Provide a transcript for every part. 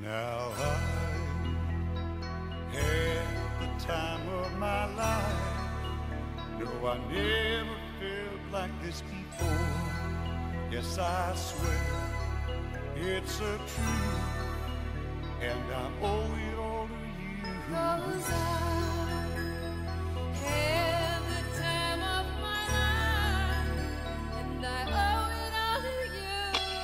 Now I had the time of my life. No, I never felt like this before. Yes, I swear it's a truth, and I owe it all to you. 'Cause I had the time of my life, and I owe it all to you.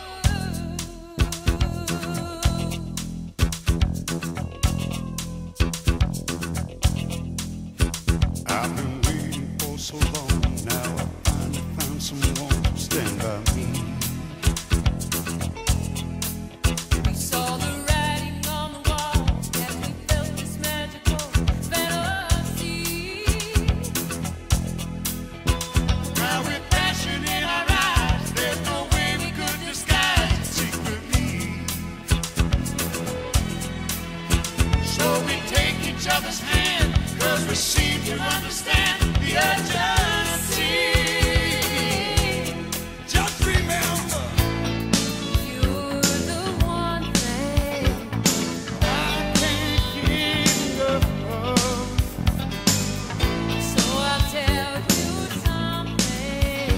I've been waiting for so long. Now I finally found someone to stand by me. We saw the writing on the wall, and we felt this magical fantasy. Now with passion in our eyes, there's no way we could disguise it secretly. So we take each other's hand, 'cause we seem to understand the urgency. Just remember, You're the one thing I can't get enough of. so I'll tell you something.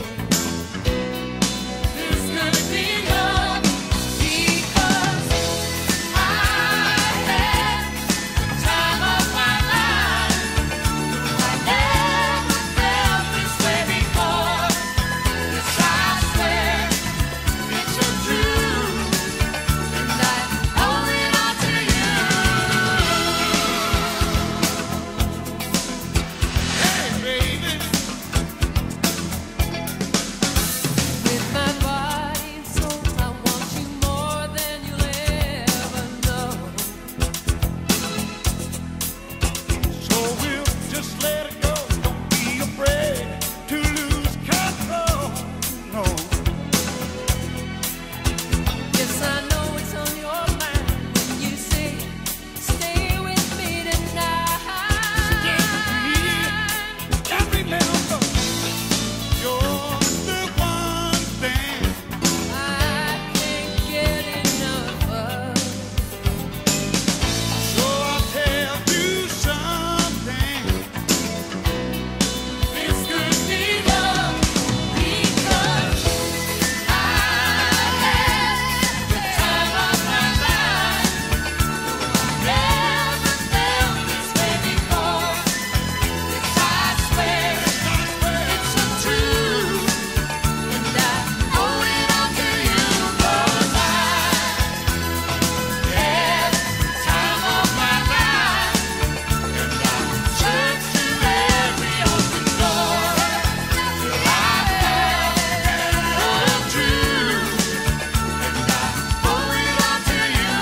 It's gonna be love, Because I had the time of my life. I never felt this way before. Yes, I swear it's a truth. and I owe it all to you. Hey, baby. With my body and soul, I want you more than you'll ever know. So we'll just let it go. Don't be afraid to lose control. No, Yes, I know it's on your mind when you say, stay with me tonight. and remember, you're the one thing I can't get enough of. So I'll tell you something. This could be love because I had the time of my life. Never felt this way before. Yes, I swear it's a truth, and I owe it all to you. 'Cause I had the time of my life, and I searched through every open door till I found the truth, and I owe it all to you.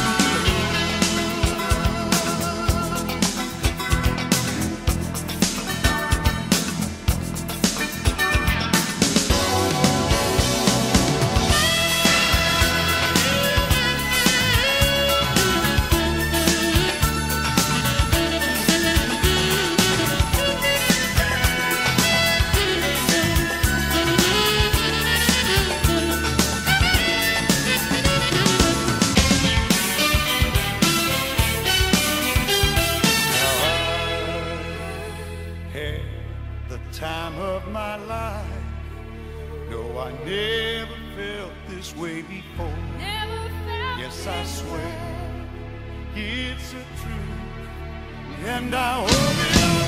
Had the time of my life. No, I never felt this way before. Never felt Yes, I this swear way. it's a truth, and I owe it all.